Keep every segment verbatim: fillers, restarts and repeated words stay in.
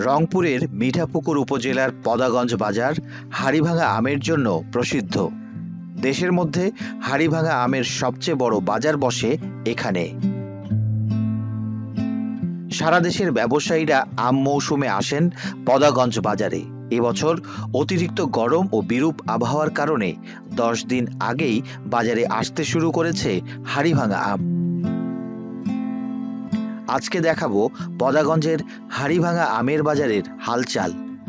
রংপুরের মিঠাপুকুর উপজেলার পদাগঞ্জ বাজার হাড়িভাঙা আমের জন্য প্রসিদ্ধ। দেশের মধ্যে হাড়িভাঙা আমের সবচেয়ে বড় বাজার বসে এখানে। সারা দেশের ব্যবসায়ীরা আম মৌসুমে আসেন পদাগঞ্জ বাজারে। এবছর অতিরিক্ত গরম ও বিরূপ আবহাওয়ার কারণে দশ দিন আগেই বাজারে আসতে শুরু করেছে হাড়িভাঙা আম। আজকে দেখাবো পদাগঞ্জের হাড়িভাঙা আমের বাজারের হালচাল।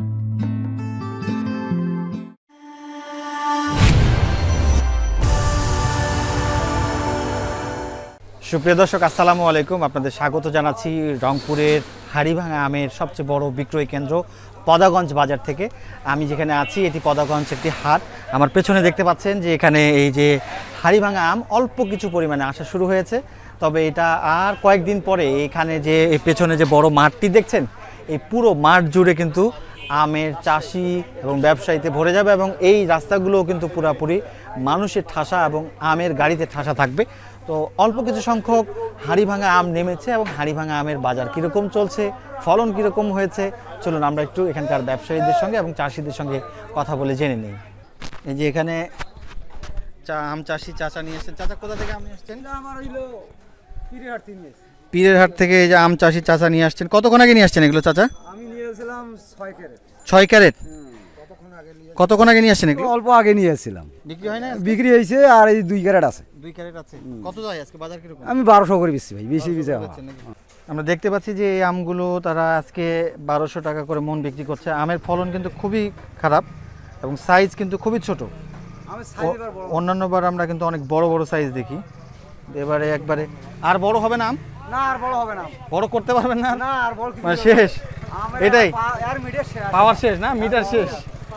সুপ্রিয় দর্শক, আসসালামু আলাইকুম। আপনাদের স্বাগত জানাচ্ছি রংপুরের হাড়িভাঙা আমের সবচেয়ে বড় বিক্রয় কেন্দ্র পদাগঞ্জ বাজার থেকে। আমি যেখানে আছি এটি পদাগঞ্জ একটি হাট। আমার পেছনে দেখতে পাচ্ছেন যে এখানে এই যে হাড়িভাঙা আম অল্প কিছু পরিমাণে আসা শুরু হয়েছে, তবে এটা আর কয়েকদিন পরে এখানে যে পেছনে যে বড় মাঠটি দেখছেন, এই পুরো মাঠ জুড়ে কিন্তু আমের চাষি এবং ব্যবসায়ীতে ভরে যাবে এবং এই রাস্তাগুলোও কিন্তু পুরোপুরি মানুষের ঠাসা এবং আমের গাড়িতে ঠাসা থাকবে। তো অল্প কিছু সংখ্যক হাড়িভাঙা আম নেমেছে এবং হাড়িভাঙা আমের বাজার কীরকম চলছে, ফলন কীরকম হয়েছে, চলুন আমরা একটু এখানকার ব্যবসায়ীদের সঙ্গে এবং চাষিদের সঙ্গে কথা বলে জেনে নিই। এই যে এখানে চা আম চাষি চাচা নিয়ে এসেছেন। চাচা কোথা থেকে আম নিয়ে এসেছেন? আমার হইলো পীরের হাট থেকে। পীরের হাট থেকে এই যে আম চাষি চাচা নিয়ে আসছেন। কতক্ষণ আগে নিয়ে আসছেন এগুলো চাচা? আমি নিয়েছিলাম ছয় ক্যারেট। ছয় ক্যারেট? কতক্ষণ আগে নিয়ে আসছেন এগুলো? অল্প আগে নিয়েছিলাম। বিক্রি হয় না? বিক্রি হয়েছে আর এই দুই ক্যারেট আছে। দুই ক্যারেট আছে। কত যায় আজকে বাজার কিরকম? আমি বারোশো করে বেচছি ভাই, বেশি বেচে। আমরা দেখতে পাচ্ছি যে এই আমগুলো তারা আজকে বারোশো টাকা করে মন বিক্রি করছে। আমের ফলন কিন্তু খুবই খারাপ এবং সাইজ কিন্তু খুবই ছোট। অন্যান্য বার আমরা কিন্তু অনেক বড় বড় সাইজ দেখি, এবারে একবারে আর বড় হবে না আম? না, আর বড় হবে না। বড় করতে পারবেন না? না, আর বড় মানে শেষ, এটাই আর মিটার শেষ, পাওয়ার শেষ না, মিটার শেষ।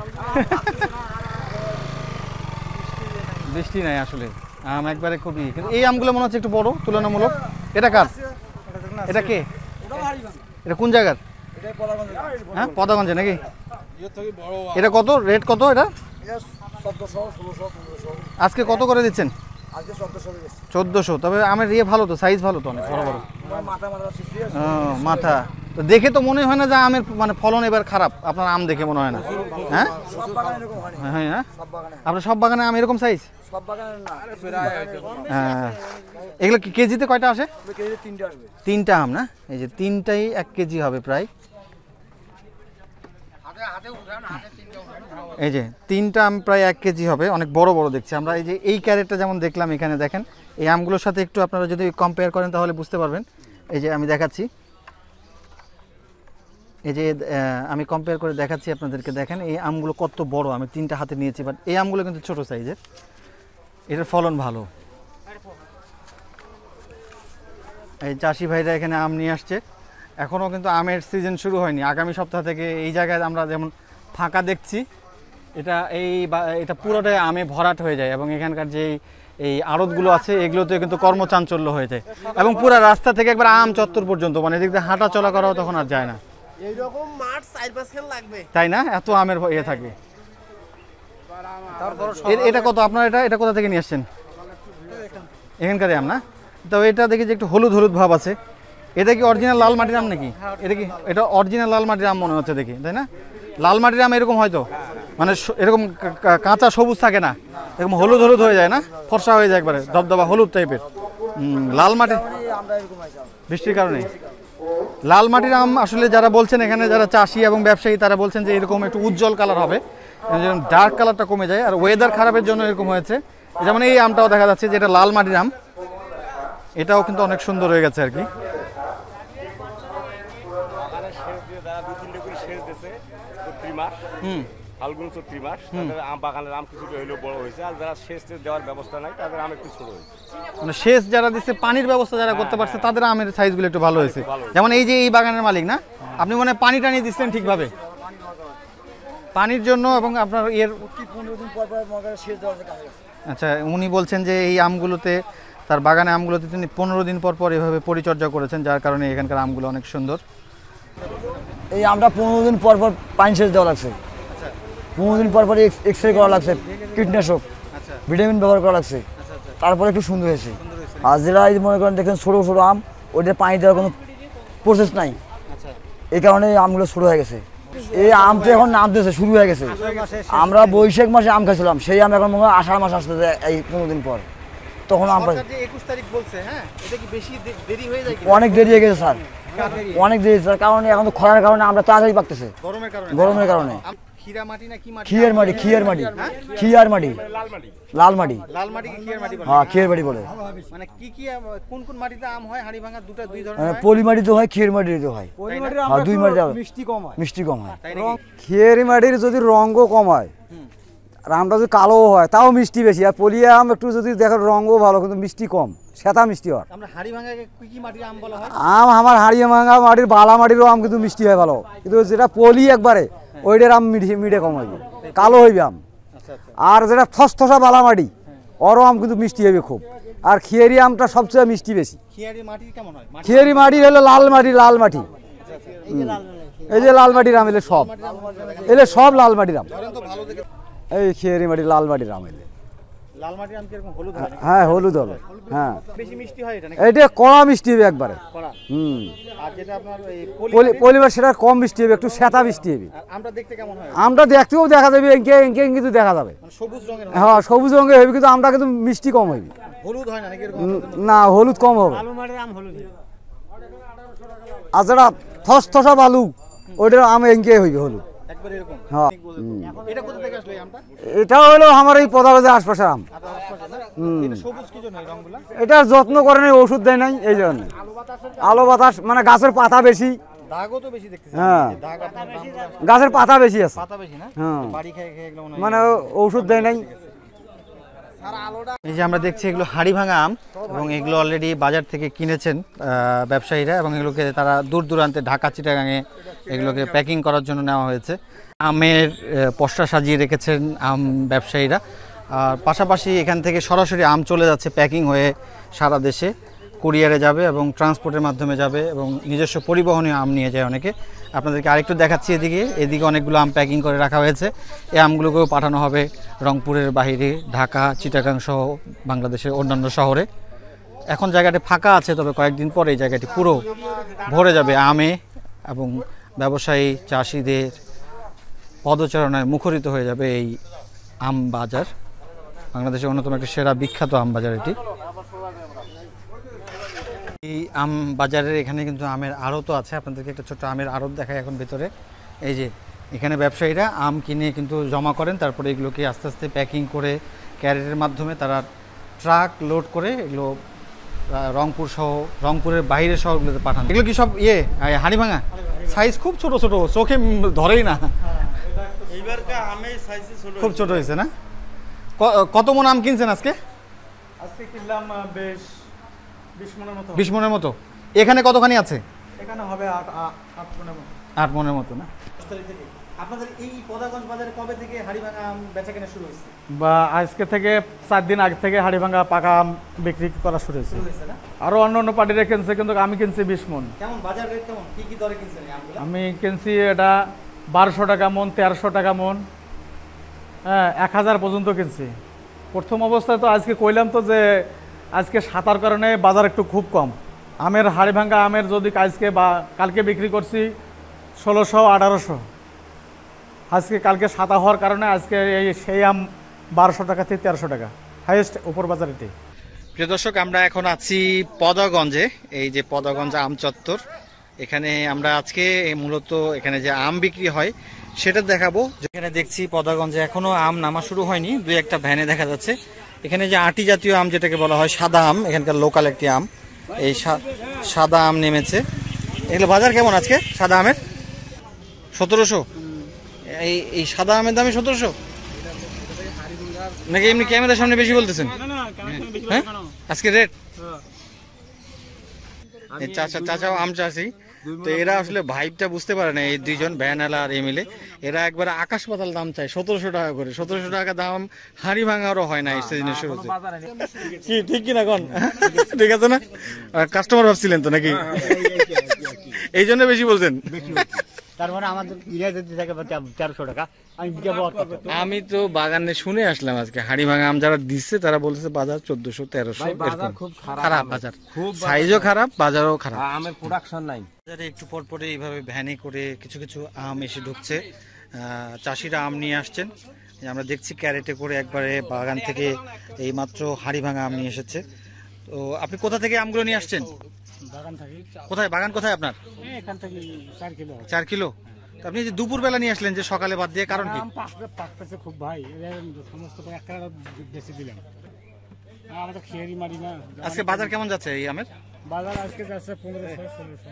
বৃষ্টি নাই আসলে, আম একবারে খুবই। কিন্তু এই আমগুলো মনে হচ্ছে একটু বড় তুলনামূলক। এটা কার? এটা কে? এটা কোন জায়গার? হ্যাঁ, পদাগঞ্জে নাকি? এটা কত রেট? কত এটা? আজকে কত করে দিচ্ছেন? চোদ্দশো। তবে আমের ইয়ে ভালো তো, সাইজ ভালো তো, অনেক বড় বড় মাথা। তো দেখে তো মনে হয় না যে আমের মানে ফলন এবার খারাপ। আপনার আম দেখে মনে হয় না? হ্যাঁ হ্যাঁ হ্যাঁ আপনার সব বাগানে আম এরকম সাইজ? হ্যাঁ। এগুলো কি কেজিতে কয়টা আসে? তিনটা আম না? এই যে তিনটাই এক কেজি হবে প্রায়। এই যে তিনটা আম প্রায় এক কেজি হবে, অনেক বড় বড় দেখছি আমরা। এই যে এই ক্যারেটটা যেমন দেখলাম এখানে দেখেন, এই আমগুলোর সাথে একটু আপনারা যদি কম্পেয়ার করেন তাহলে বুঝতে পারবেন। এই যে আমি দেখাচ্ছি, এই যে আমি কম্পেয়ার করে দেখাচ্ছি আপনাদেরকে। দেখেন এই আমগুলো কত বড়। আমি তিনটা হাতে নিয়েছি, বাট এই আমগুলো কিন্তু ছোট সাইজের। এটার ফলন ভালো। এই চাষি ভাইরা এখানে আম নিয়ে আসছে। এখনও কিন্তু আমের সিজন শুরু হয়নি। আগামী সপ্তাহ থেকে এই জায়গায় আমরা যেমন ফাঁকা দেখছি, এটা এই এটা পুরোটাই আমে ভরাট হয়ে যায় এবং এখানকার যে এই আড়তগুলো আছে এগুলোতে কিন্তু কর্মচাঞ্চল্য হয়ে যায় এবং পুরো রাস্তা থেকে একবার আম চত্বর পর্যন্ত, মানে এদিক দিয়ে হাঁটা চলা করাও তখন আর যায় না। এইরকম মাঠ চার পাঁচ খেল লাগবে, তাই না? এত আমের ইয়ে থাকে। এটা কত আপনার? এটা এটা কোথা থেকে নিয়ে আসছেন? এখানকার আম না? তো এটা দেখি যে একটু হলুদ হলুদ ভাব আছে। এটা কি অরিজিনাল লাল মাটির আম নাকি? এটা কি এটা অরিজিনাল লাল মাটির আম মনে হচ্ছে দেখি, তাই না? লাল মাটির আম এরকম হয়তো, মানে এরকম কাঁচা সবুজ থাকে না, এরকম হলুদ হলুদ হয়ে যায় না, ফর্সা হয়ে যায় একবারে দবদবা হলুদ টাইপের। লাল মাটি বৃষ্টির কারণে লাল মাটির আম আসলে যারা বলছেন এখানে যারা চাষি এবং ব্যবসায়ী তারা বলছেন যে এরকম একটু উজ্জ্বল কালার হবে, ডার্ক কালারটা কমে যায়, আর ওয়েদার খারাপের জন্য এরকম হয়েছে। যেমন এই আমটাও দেখা যাচ্ছে যে এটা লাল মাটির আম, এটাও কিন্তু অনেক সুন্দর হয়ে গেছে আর কি। হুম ফাল্গুন চৈত্র মাস তাদের আম বাগানের আম কিছুটা হইলেও বড় হয়েছে, আর যারা সেচ দেওয়ার ব্যবস্থা নাই তাদের আম একটু ছোট হয়েছে। মানে সেচ যারা দিচ্ছে, পানির ব্যবস্থা যারা করতে পারছে তাদের আমের সাইজগুলো একটু ভালো হয়েছে। যেমন এই যে এই বাগানের মালিক না, আপনি মানে পানি টানি দিচ্ছেন ঠিকভাবে পানির জন্য এবং আপনার এর আচ্ছা, উনি বলছেন যে এই আমগুলোতে তার বাগানে আমগুলোতে তিনি পনেরো দিন পর পর এভাবে পরিচর্যা করেছেন, যার কারণে এখানকার আমগুলো অনেক সুন্দর। এই আমটা পনেরো দিন পর পর পানি সেচ দেওয়া লাগছে, পনেরো দিন পর পর এক্স রে করা লাগছে, কীটনাশক ভিটামিন ব্যবহার করা লাগছে, তারপরে একটু সুন্দর হয়েছে। আর যেটা মনে করেন দেখেন ছোটো ছোটো আম, ওইটা পানি দেওয়ার কোনো প্রসেস নাই, এই কারণে এই আমগুলো শুরু হয়ে গেছে। এই আম তো এখন নামতেছে, শুরু হয়ে গেছে। আমরা বৈশাখ মাসে আম খাইছিলাম, সেই আম এখন মনে হয় আষাঢ় মাস আসতেছে এই পনেরো দিন পর, তখন আম পাই। একুশ তারিখ বলছে, হ্যাঁ এটা কি বেশি দেরি হয়ে যায়? অনেক দেরি হয়ে গেছে স্যার, অনেক দেরি স্যার, কারণ এখন তো খরার কারণে আমরা তাড়াতাড়ি পাকতেছে, গরমের কারণে। গরমের কারণে। খিরা মাটি না কি মাটি? খিয়ার মাটি, খিয়ার মাটি, খিয়ার মাটি, লাল মাটি। লাল মাটি কি খিয়ার মাটি বলে? হ্যাঁ, খিয়ার মাটি বলে। মানে কি কি কোন কোন মাটিতে আম হয় হাড়িভাঙা? দুটো দুই ধরনের হয়, পলি মাটিতে হয়, খিয়ার মাটিতে হয়। হ্যাঁ, দুই মাটিতে মিষ্টি কম হয়, মিষ্টি কম হয়। খেয়ারি মাটির যদি রঙও কম হয় আর আমটা যদি কালো হয় তাও মিষ্টি বেশি, আর পলিয়া আম একটু যদি দেখো রঙও ভালো কিন্তু মিষ্টি কম, সেটা মিষ্টি হয়। আমরা হাড়িভাঙাকে কি কি মাটির আম বলা হয়? আম আমার হাড়িয়ে ভাঙা মাটির বালা মাটিরও আম কিন্তু মিষ্টি হয় ভালো, কিন্তু যেটা পলি একবারে ওইটার আম মিঠে মিঠে কম হইবে, কালো হইবে আম। আর যেটা থসথসা বালা মাটি ওরও আম কিন্তু মিষ্টি হবে খুব। আর খেয়ারি আমটা সবচেয়ে মিষ্টি বেশি। খেয়ারি মাটি কেমন হয়? খেয়ারি মাটি হলো লাল মাটি, লাল মাটি। এই যে লাল মাটির আম এলে সব এলে সব লাল মাটির আম। এই খেয়ারি মাটি লাল মাটির আম এলে লাল মাটির আম কিরকম হলুদ হয়? হ্যাঁ, হলুদ হবে। হ্যাঁ, বেশি মিষ্টি হয় এটা নাকি? এটা কড়া মিষ্টি হবে একবারে। কড়া। হুম। আর যেটা আপনার এই পলি পলিবার সেটা কম মিষ্টি হবে, একটু শ্বেতা মিষ্টি হবে। আমটা দেখতে কেমন হয়? আমটা দেখতেও দেখা যাবে, এঁকে এঁকে কিন্তু দেখা যাবে। মানে সবুজ রঙের হয়? হ্যাঁ, সবুজ রঙের হবে, কিন্তু আমটা কিন্তু মিষ্টি কম হবে। হলুদ হয় না নাকি এরকম? না, হলুদ কম হবে। লাল মাটির আম হলুদ হয়। আর যেটা থসথসা বালু ওইটার আম এঁকে হইবে হলুদ একবার এরকম। হ্যাঁ। এটা কোথা থেকে আসলো এই আমটা? এটা হলো আমার এই পদাগঞ্জের আশপাশের আম। এটা সবুজ কি জন্য এই রংগুলো? এটা যত্ন করে নাই, ওষুধ দেয় নাই, এই জন্য। আলো বাতাস মানে গাছের পাতা বেশি। দাগও তো বেশি দেখতেছি। হ্যাঁ, দাগ আপনার দামগুলো গাছের পাতা বেশি আছে। পাতা বেশি না? হ্যাঁ, বাড়ি খেয়ে খেয়ে এগুলো মনে হয়। মানে ওষুধ দেয় নাই। এই যে আমরা দেখছি এগুলো হাড়িভাঙা আম, এবং এগুলো অলরেডি বাজার থেকে কিনেছেন আহ, ব্যবসায়ীরা, এবং এগুলোকে তারা দূর দূরান্তে ঢাকা চিটাগাঙে এগুলোকে প্যাকিং করার জন্য নেওয়া হয়েছে। আমের আহ, পসরা সাজিয়ে রেখেছেন আম ব্যবসায়ীরা। আর পাশাপাশি এখান থেকে সরাসরি আম চলে যাচ্ছে প্যাকিং হয়ে সারা দেশে, কুরিয়ারে যাবে এবং ট্রান্সপোর্টের মাধ্যমে যাবে, এবং নিজস্ব পরিবহনে আম নিয়ে যায় অনেকে। আপনাদেরকে আরেকটু দেখাচ্ছি, এদিকে এদিকে অনেকগুলো আম প্যাকিং করে রাখা হয়েছে। এই আমগুলোকেও পাঠানো হবে রংপুরের বাইরে, ঢাকা, চিটাগাং সহ বাংলাদেশের অন্যান্য শহরে। এখন জায়গাটি ফাঁকা আছে, তবে কয়েকদিন পরে এই জায়গাটি পুরো ভরে যাবে আমে, এবং ব্যবসায়ী চাষিদের পদচারণায় মুখরিত হয়ে যাবে এই আম বাজার। বাংলাদেশের অন্যতম একটি সেরা বিখ্যাত আম বাজার এটি। এই আম বাজারের এখানে কিন্তু আমের আড়তও আছে, আপনাদেরকে একটা ছোট্ট আমের আড়ত দেখায় এখন ভেতরে। এই যে এখানে ব্যবসায়ীরা আম কিনে কিন্তু জমা করেন, তারপরে এগুলোকে আস্তে আস্তে প্যাকিং করে ক্যারেটের মাধ্যমে তারা ট্রাক লোড করে এগুলো রংপুর সহ রংপুরের বাইরের শহরগুলোতে পাঠান। এগুলো কি সব ইয়ে হাড়িভাঙা? সাইজ খুব ছোট ছোট, চোখে ধরেই না। খুব ছোট হয়েছে না? কত মন আম কিনছেন আজকে? আজকে কিনলাম বেশ বিশ মনের মতো। বিশ মনের মতো। এখানে কতখানি আছে? এখানে হবে আট আট মনের মতো। আট মনের মতো না? আপনাদের এই পদাগঞ্জ বাজারে কবে থেকে হাড়িভাঙা আম বেচা কেনা শুরু হয়েছে? বা আজকে থেকে চার দিন আগে থেকে হাড়িভাঙা পাকা আম বিক্রি করা শুরু হয়েছে। আরো অন্য অন্য পার্টিরা কিনছে, কিন্তু আমি কিনছি বিশ মন। কেমন বাজার রেট কেমন? কি কি দরে কিনছেন এই আমগুলো? আমি কিনছি এটা বারোশো টাকা মন, তেরোশো টাকা মন, হ্যাঁ এক হাজার পর্যন্ত কিনছি। প্রথম অবস্থায় তো আজকে কইলাম তো যে আজকে সাতার কারণে বাজার একটু খুব কম। আমের হাড়িভাঙা আমের যদি আজকে বা কালকে বিক্রি করছি ষোলোশো আঠারোশো, আজকে কালকে সাতা হওয়ার কারণে আজকে এই সেই আম বারোশো টাকা থেকে তেরোশো টাকা হাইয়েস্ট উপর বাজার এটি। প্রিয় দর্শক, আমরা এখন আছি পদাগঞ্জে, এই যে পদাগঞ্জ আম চত্বর। এখানে আমরা আজকে মূলত এখানে যে আম বিক্রি হয় সেটা দেখাবো। যেখানে দেখছি পদাগঞ্জে এখনো আম নামা শুরু হয়নি, দুই একটা ভ্যানে দেখা যাচ্ছে। এখানে যে আটি জাতীয় আম যেটাকে বলা হয় সাদা আম, এখানকার লোকাল একটি আম, এই সাদা আম নেমেছে। এগুলো বাজার কেমন আজকে সাদা আমের? সতেরোশো। এই এই সাদা আমের দামই সতেরোশো নাকি এমনি ক্যামেরার সামনে বেশি বলতেছেন? হ্যাঁ, আজকে রেট। চাচা চাচাও আম চাষি, তো এরা আসলে ভাইবটা বুঝতে পারে না। এই দুইজন ভ্যানওয়ালা আর এমএলএ, এরা একবার আকাশ পাতাল দাম চায়, সতেরোশো টাকা করে। সতেরোশো টাকা দাম হাড়ি ভাঙারও হয় না এই সিজনের শুরুতে। কি ঠিক কিনা কোন? ঠিক আছে না? কাস্টমার ভাবছিলেন তো নাকি? এই জন্য বেশি বলছেন? তার মানে আমাদের ইরা যদি থাকে তেরোশো টাকা আমি দেবো। আমি তো বাগানে শুনে আসলাম আজকে হাড়িভাঙা আম যারা দিচ্ছে তারা বলতেছে বাজার চোদ্দশো তেরোশো এরকম। খুব খারাপ বাজার, সাইজও খারাপ, বাজারও খারাপ, আমের প্রোডাকশন নাই। বাজারে একটু পর পরে এইভাবে ভ্যানে করে কিছু কিছু আম এসে ঢুকছে। চাষিরা আম নিয়ে আসছেন, আমরা দেখছি ক্যারেটে করে একবারে বাগান থেকে এই মাত্র হাড়িভাঙা আম নিয়ে এসেছে। তো আপনি কোথা থেকে আমগুলো নিয়ে আসছেন? বাগান থাকি। কোথায় বাগান, কোথায় আপনার? এখান থেকে চার কিলো। চার কিলো। আপনি যে দুপুর বেলা নিয়ে আসলেন যে সকালে বাদ দিয়ে, কারণ কি? পাকতেছে খুব ভাই, সমস্ত একটা বেশি দিলাম, আমরা খেয়ারি মারি না। আজকে বাজার কেমন যাচ্ছে এই আমের? বাজার আজকে যাচ্ছে পনেরোশো ষোলোশো।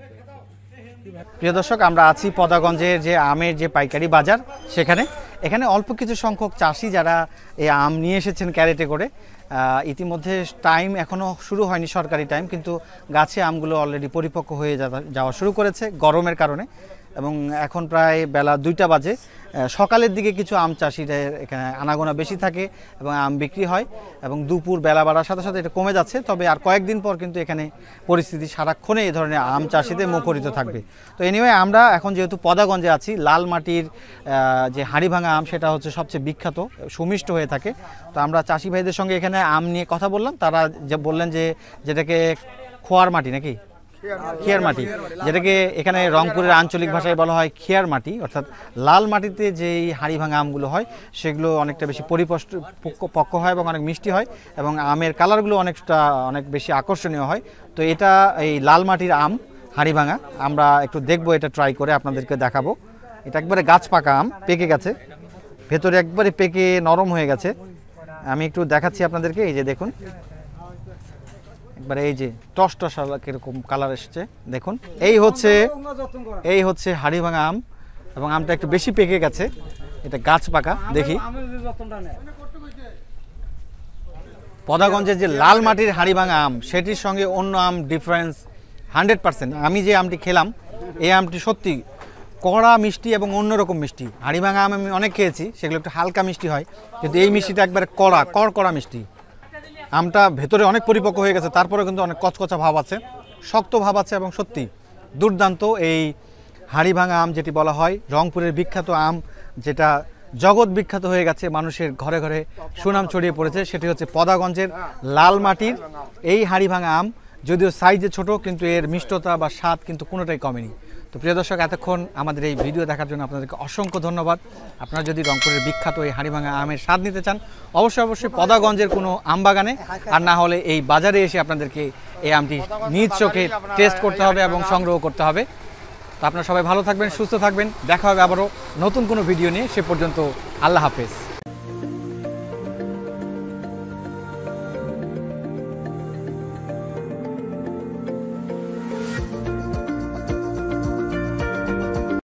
প্রিয় দর্শক, আমরা আছি পদাগঞ্জের যে আমের যে পাইকারি বাজার সেখানে। এখানে অল্প কিছু সংখ্যক চাষি যারা এই আম নিয়ে এসেছেন ক্যারেটে করে। ইতিমধ্যে টাইম এখনও শুরু হয়নি সরকারি টাইম, কিন্তু গাছে আমগুলো অলরেডি পরিপক্ক হয়ে যাওয়া শুরু করেছে গরমের কারণে। এবং এখন প্রায় বেলা দুইটা বাজে। সকালের দিকে কিছু আম চাষিদের এখানে আনাগোনা বেশি থাকে এবং আম বিক্রি হয়, এবং দুপুর বেলা বাড়ার সাথে সাথে এটা কমে যাচ্ছে। তবে আর কয়েকদিন পর কিন্তু এখানে পরিস্থিতি সারাক্ষণে এই ধরনের আম চাষিদের মুখরিত থাকবে। তো এনিওয়ে, আমরা এখন যেহেতু পদাগঞ্জে আছি, লাল মাটির যে হাড়িভাঙা আম সেটা হচ্ছে সবচেয়ে বিখ্যাত, সুমিষ্ট হয়ে থাকে। তো আমরা চাষি ভাইদের সঙ্গে এখানে আম নিয়ে কথা বললাম। তারা যে বললেন যে যেটাকে খোয়ার মাটি নাকি খেয়ার মাটি, যেটাকে এখানে রংপুরের আঞ্চলিক ভাষায় বলা হয় খেয়ার মাটি, অর্থাৎ লাল মাটিতে যেই হাড়িভাঙা আমগুলো হয় সেগুলো অনেকটা বেশি পরিপষ্ট পক্ক হয় এবং অনেক মিষ্টি হয়, এবং আমের কালারগুলো অনেকটা অনেক বেশি আকর্ষণীয় হয়। তো এটা এই লাল মাটির আম হাড়িভাঙা, আমরা একটু দেখবো, এটা ট্রাই করে আপনাদেরকে দেখাবো। এটা একবারে গাছ পাকা আম, পেকে গেছে, ভেতরে একবারে পেকে নরম হয়ে গেছে। আমি একটু দেখাচ্ছি আপনাদেরকে, এই যে দেখুন, একবারে এই যে টস টস কিরকম কালার এসছে দেখুন। এই হচ্ছে এই হচ্ছে হাড়িভাঙা আম, এবং আমটা একটু বেশি পেকে গেছে, এটা গাছ পাকা। দেখি পদাগঞ্জের যে লাল মাটির হাড়িভাঙা আম সেটির সঙ্গে অন্য আম ডিফারেন্স হান্ড্রেড পার্সেন্ট। আমি যে আমটি খেলাম এই আমটি সত্যি কড়া মিষ্টি এবং অন্যরকম মিষ্টি। হাড়িভাঙা আম আমি অনেক খেয়েছি, সেগুলো একটু হালকা মিষ্টি হয়, কিন্তু এই মিষ্টিটা একবারে কড়া কড় কড়া মিষ্টি। আমটা ভেতরে অনেক পরিপক্ক হয়ে গেছে, তারপরে কিন্তু অনেক কচকচা ভাব আছে, শক্ত ভাব আছে, এবং সত্যি দুর্দান্ত এই হাড়িভাঙা আম, যেটি বলা হয় রংপুরের বিখ্যাত আম, যেটা জগৎ বিখ্যাত হয়ে গেছে, মানুষের ঘরে ঘরে সুনাম ছড়িয়ে পড়েছে, সেটি হচ্ছে পদাগঞ্জের লাল মাটির এই হাড়িভাঙা আম। যদিও সাইজে ছোট, কিন্তু এর মিষ্টতা বা স্বাদ কিন্তু কোনোটাই কমেনি। তো প্রিয় দর্শক, এতক্ষণ আমাদের এই ভিডিও দেখার জন্য আপনাদেরকে অসংখ্য ধন্যবাদ। আপনারা যদি রংপুরের বিখ্যাত এই হাড়িভাঙা আমের স্বাদ নিতে চান, অবশ্যই অবশ্যই পদাগঞ্জের কোনো আম বাগানে, আর না হলে এই বাজারে এসে আপনাদেরকে এই আমটি নিজ চোখে টেস্ট করতে হবে এবং সংগ্রহ করতে হবে। তো আপনারা সবাই ভালো থাকবেন, সুস্থ থাকবেন, দেখা হবে আবারও নতুন কোনো ভিডিও নিয়ে। সে পর্যন্ত আল্লাহ হাফেজ।